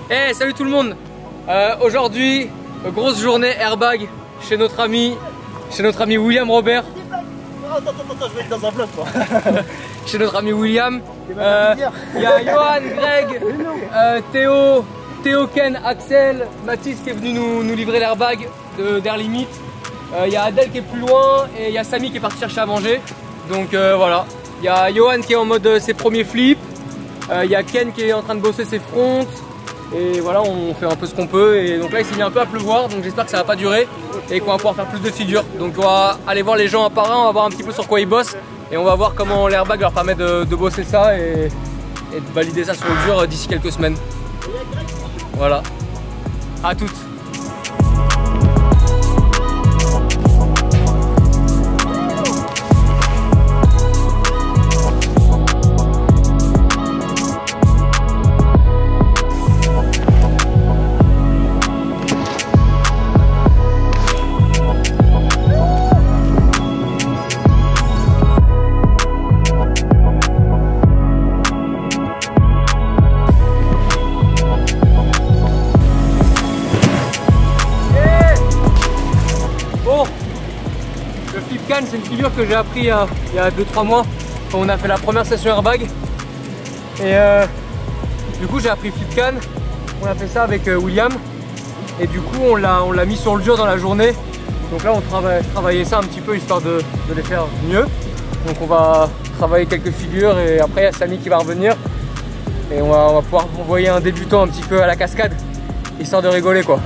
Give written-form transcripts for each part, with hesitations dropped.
Hey, salut tout le monde. Aujourd'hui, grosse journée airbag chez notre ami William Robert. Attends, je vais être dans un vlog quoi. Chez notre ami William. Il y a Johan, Greg, Théo, Ken, Axel, Mathis qui est venu nous livrer l'airbag d'Air Limit. Il y a Adèle qui est plus loin et il y a Samy qui est parti chercher à manger. Donc voilà. Il y a Johan qui est en mode ses premiers flips. Il y a Ken qui est en train de bosser ses fronts. Et voilà, on fait un peu ce qu'on peut. Et donc là, il s'est mis un peu à pleuvoir. Donc j'espère que ça va pas durer et qu'on va pouvoir faire plus de figures. Donc on va aller voir les gens un par un. On va voir un petit peu sur quoi ils bossent. Et on va voir comment l'airbag leur permet de bosser ça et de valider ça sur le dur d'ici quelques semaines. Voilà. À toutes. C'est une figure que j'ai appris il y a 2-3 mois quand on a fait la première session airbag. Et du coup j'ai appris flip can. On a fait ça avec William. Et du coup on l'a mis sur le dur dans la journée. Donc là on travaillait ça un petit peu histoire de les faire mieux. Donc on va travailler quelques figures et après il y a Samy qui va revenir. Et on va pouvoir envoyer un débutant un petit peu à la cascade. Histoire de rigoler quoi.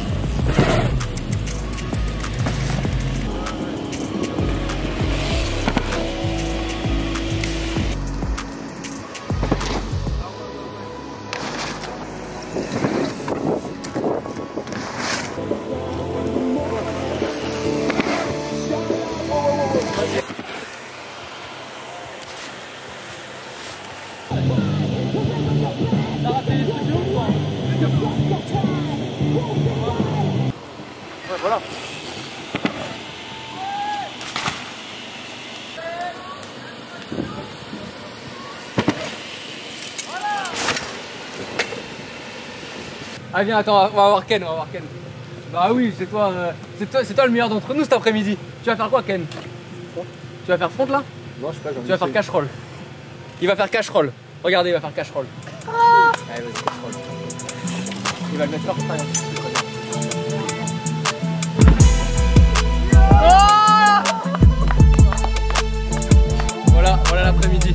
Voilà. Ah viens, attends, on va voir Ken, Bah oui, c'est toi le meilleur d'entre nous cet après-midi. Tu vas faire quoi Ken? Tu vas faire front là? Non, je sais pas, tu vas faire cash roll. Il va faire cash roll. Regardez, il va faire cash roll. Allez, vas-y, cash roll. Il va le mettre fort. Voilà l'après-midi.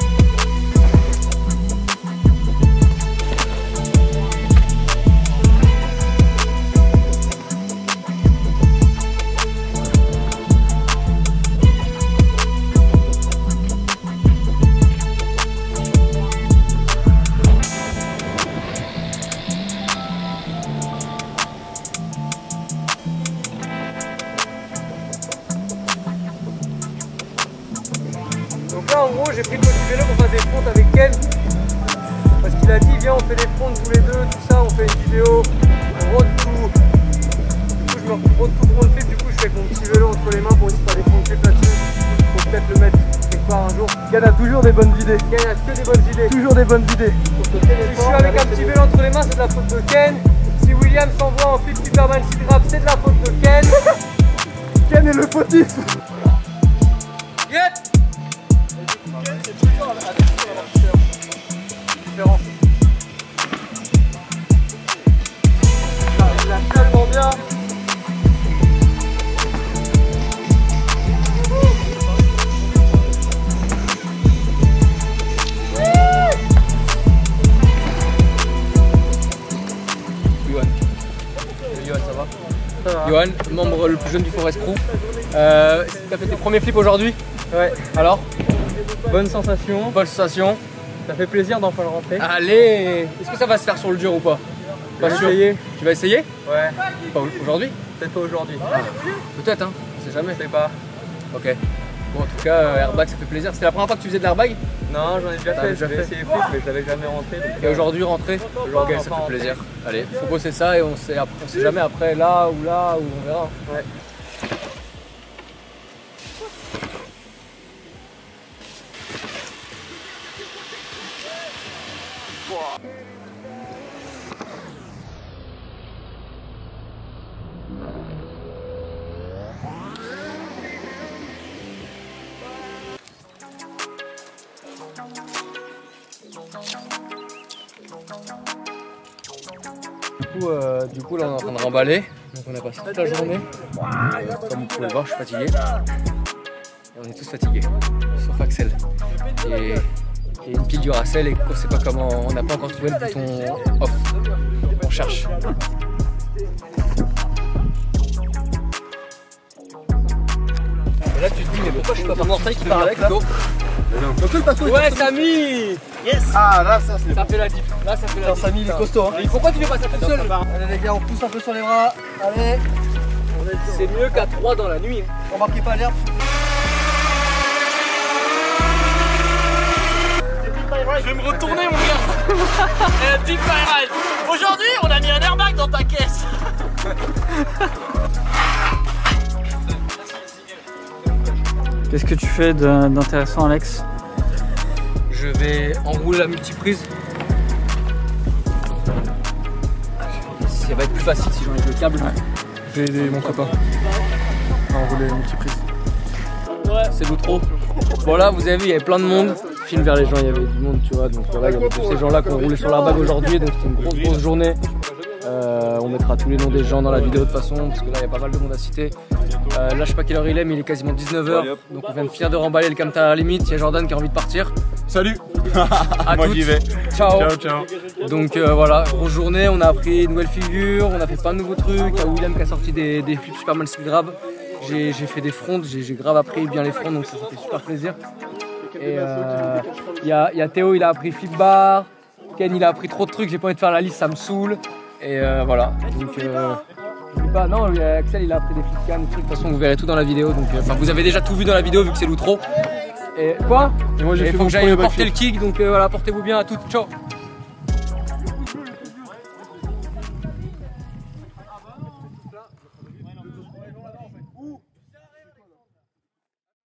Donc là en gros j'ai pris le motivélo pour faire des fronts avec Ken. Parce qu'il a dit viens on fait des fronts tous les deux, tout ça, on fait une vidéo, on road tout. Du coup je me road tout front flip, du coup je fais avec mon petit vélo entre les mains pour essayer de faire des front flip là-dessus. Faut peut-être le mettre quelque part un jour. Ken a toujours des bonnes idées. Ken a que des bonnes idées. Toujours des bonnes idées. Si je suis avec un petit vélo entre les mains, c'est de la faute de Ken. Si William s'envoie en flip Superman Seed Rap, c'est de la faute de Ken. Ken est le fautif. Yep. C'est différent. Il lâche tellement bien. Johan, ça va? Johan, membre le plus jeune du Forest Crew. T'as fait tes premiers flips aujourd'hui? Ouais. Alors? Bonne sensation. Bonne sensation. Ça fait plaisir d'enfin le rentrer. Allez! Est-ce que ça va se faire sur le dur ou pas? Pas sûr. Essayer. Tu vas essayer? Ouais. Pas aujourd'hui? Peut-être pas aujourd'hui. Peut-être hein, on sait jamais. Je sais pas. Ok. Bon en tout cas, airbag ça fait plaisir. C'était la première fois que tu faisais de l'airbag? Non, j'en ai déjà fait. J'avais essayé flip mais je l'avais jamais rentré. Et aujourd'hui rentrer? Aujourd'hui ça fait plaisir. Allez, faut bosser ça et on sait jamais après là ou on verra. Ouais. Du coup là on est en train de remballer, donc on a passé toute la journée. Comme vous pouvez le voir, je suis fatigué. Et on est tous fatigués, sauf Axel. Et une pile du Racel et on sait pas comment, on n'a pas encore trouvé le bouton off. On cherche. Et là tu te dis mais pourquoi je suis pas parti qui part avec là? Ouais Samy. Yes. Ah là ça c'est... Ça fait la diff. Là ça fait la diff. Samy il est costaud hein. Et pourquoi tu fais pas ça tout seul? Allez les gars on pousse un peu sur les bras. Allez. C'est mieux qu'à 3 dans la nuit. Remarquez pas l'herbe. Je vais me retourner mon gars. Deep Fire Ride. Aujourd'hui on a mis un airbag dans ta caisse. Qu'est-ce que tu fais d'intéressant Alex? Je vais enrouler la multiprise. Ça va être plus facile si j'enlève le câble. Ouais. Je vais aider mon copain à enrouler la multiprise. Ouais, c'est l'outro. Bon là vous avez vu il y avait plein de monde. Film vers les gens, il y avait du monde tu vois. Donc voilà, il y avait tous ces gens là qui ont roulé sur l'airbag aujourd'hui. Donc c'était une grosse journée. On mettra tous les noms des gens dans la vidéo de toute façon parce que là il y a pas mal de monde à citer. Là je sais pas quelle heure il est mais il est quasiment 19h. Donc on vient de finir de remballer le Camtar à la limite. Il y a Jordan qui a envie de partir. Salut. Moi j'y vais. Ciao. Ciao. Donc voilà, grosse journée, on a appris une nouvelle figure, on a fait plein de nouveaux trucs. Il y a William qui a sorti des flips Superman Speed Grab. J'ai fait des fronts, j'ai grave appris bien les fronts donc ça fait super plaisir. Et il y a Théo, il a appris flip bar. Ken il a appris trop de trucs, j'ai pas envie de faire la liste, ça me saoule. Et voilà, donc pas, non, Axel il a appris des flip cam, des trucs, de toute façon vous verrez tout dans la vidéo. Donc vous avez déjà tout vu dans la vidéo vu que c'est l'outro. Et quoi? Et moi j'ai fait faut que j'aille porter le kick, donc voilà, portez-vous bien à toutes, ciao.